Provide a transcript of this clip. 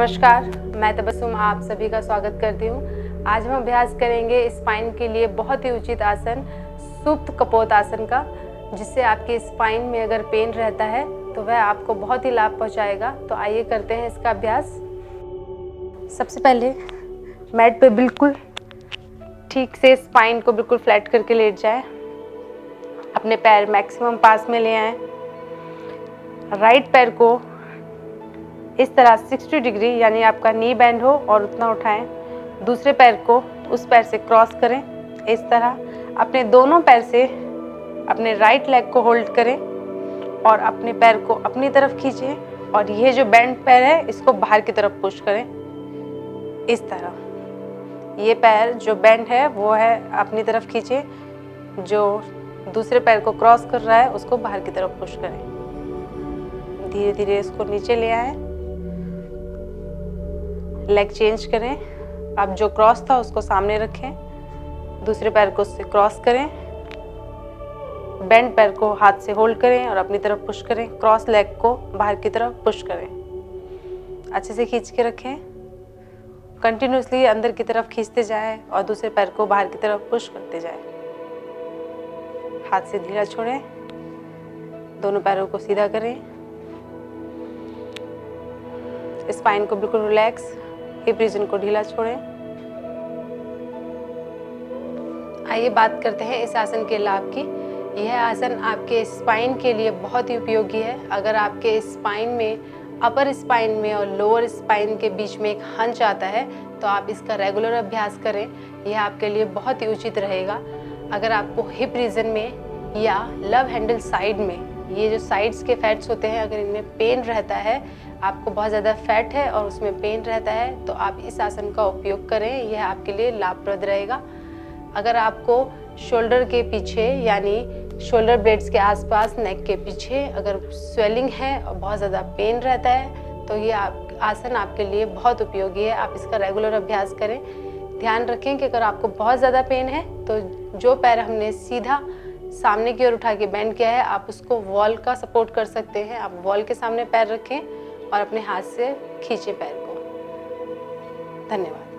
नमस्कार, मैं तबस्सुम आप सभी का स्वागत करती हूँ। आज हम अभ्यास करेंगे स्पाइन के लिए बहुत ही उचित आसन सुप्त कपोत आसन का, जिससे आपके स्पाइन में अगर पेन रहता है तो वह आपको बहुत ही लाभ पहुँचाएगा। तो आइए करते हैं इसका अभ्यास। सबसे पहले मैट पे बिल्कुल ठीक से स्पाइन को बिल्कुल फ्लैट करके लेट जाए। अपने पैर मैक्सिमम पास में ले आएँ। राइट पैर को इस तरह 60 डिग्री यानी आपका नी बेंड हो और उतना उठाएं। दूसरे पैर को उस पैर से क्रॉस करें। इस तरह अपने दोनों पैर से अपने राइट लेग को होल्ड करें और अपने पैर को अपनी तरफ खींचें और ये जो बेंड पैर है इसको बाहर की तरफ पुश करें। इस तरह ये पैर जो बेंड है वो है अपनी तरफ खींचें, जो दूसरे पैर को क्रॉस कर रहा है उसको बाहर की तरफ पुश करें। धीरे धीरे इसको नीचे ले आएं। लेग चेंज करें। अब जो क्रॉस था उसको सामने रखें, दूसरे पैर को उससे क्रॉस करें, बेंड पैर को हाथ से होल्ड करें और अपनी तरफ पुश करें। क्रॉस लेग को बाहर की तरफ पुश करें। अच्छे से खींच के रखें। कंटिन्यूसली अंदर की तरफ खींचते जाएं और दूसरे पैर को बाहर की तरफ पुश करते जाएं। हाथ से ढीला छोड़ें। दोनों पैरों को सीधा करें। स्पाइन को बिल्कुल रिलैक्स, हिप रीजन को ढीला छोड़ें। आइए बात करते हैं इस आसन के लाभ की। यह आसन आपके स्पाइन के लिए बहुत ही उपयोगी है। अगर आपके स्पाइन में, अपर स्पाइन में और लोअर स्पाइन के बीच में एक हंच आता है तो आप इसका रेगुलर अभ्यास करें। यह आपके लिए बहुत ही उचित रहेगा। अगर आपको हिप रीजन में या लव हैंडल साइड में, ये जो साइड्स के फैट्स होते हैं, अगर इनमें पेन रहता है, आपको बहुत ज़्यादा फैट है और उसमें पेन रहता है, तो आप इस आसन का उपयोग करें। यह आपके लिए लाभप्रद रहेगा। अगर आपको शोल्डर के पीछे यानी शोल्डर ब्लेड्स के आसपास, नेक के पीछे अगर स्वेलिंग है और बहुत ज़्यादा पेन रहता है तो ये आसन आपके लिए बहुत उपयोगी है। आप इसका रेगुलर अभ्यास करें। ध्यान रखें कि अगर आपको बहुत ज़्यादा पेन है तो जो पैर हमने सीधा सामने की ओर उठा के बेंड किया है, आप उसको वॉल का सपोर्ट कर सकते हैं। आप वॉल के सामने पैर रखें और अपने हाथ से खींचे पैर को। धन्यवाद।